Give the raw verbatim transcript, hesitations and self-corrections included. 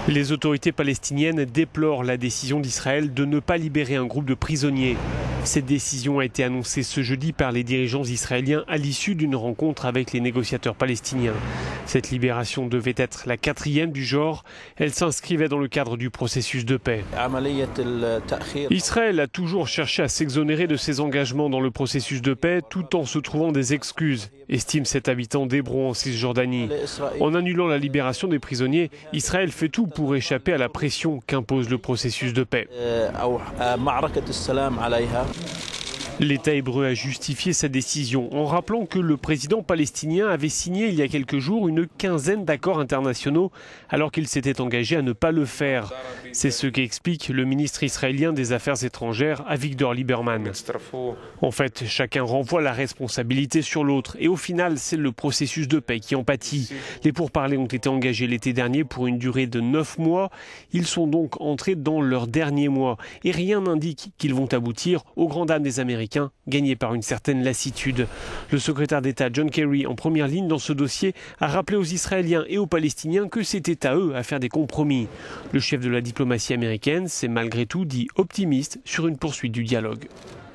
Les autorités palestiniennes déplorent la décision d'Israël de ne pas libérer un groupe de prisonniers. Cette décision a été annoncée ce jeudi par les dirigeants israéliens à l'issue d'une rencontre avec les négociateurs palestiniens. Cette libération devait être la quatrième du genre. Elle s'inscrivait dans le cadre du processus de paix. Israël a toujours cherché à s'exonérer de ses engagements dans le processus de paix tout en se trouvant des excuses, estime cet habitant d'Hébron en Cisjordanie. En annulant la libération des prisonniers, Israël fait tout pour échapper à la pression qu'impose le processus de paix. L'État hébreu a justifié sa décision en rappelant que le président palestinien avait signé il y a quelques jours une quinzaine d'accords internationaux alors qu'il s'était engagé à ne pas le faire. C'est ce qu'explique le ministre israélien des Affaires étrangères, Avigdor Lieberman. En fait, chacun renvoie la responsabilité sur l'autre et au final, c'est le processus de paix qui en pâtit. Les pourparlers ont été engagés l'été dernier pour une durée de neuf mois. Ils sont donc entrés dans leur dernier mois et rien n'indique qu'ils vont aboutir aux grandes dames des Américains, gagné par une certaine lassitude. Le secrétaire d'État John Kerry, en première ligne dans ce dossier, a rappelé aux Israéliens et aux Palestiniens que c'était à eux à faire des compromis. Le chef de la diplomatie américaine s'est malgré tout dit optimiste sur une poursuite du dialogue.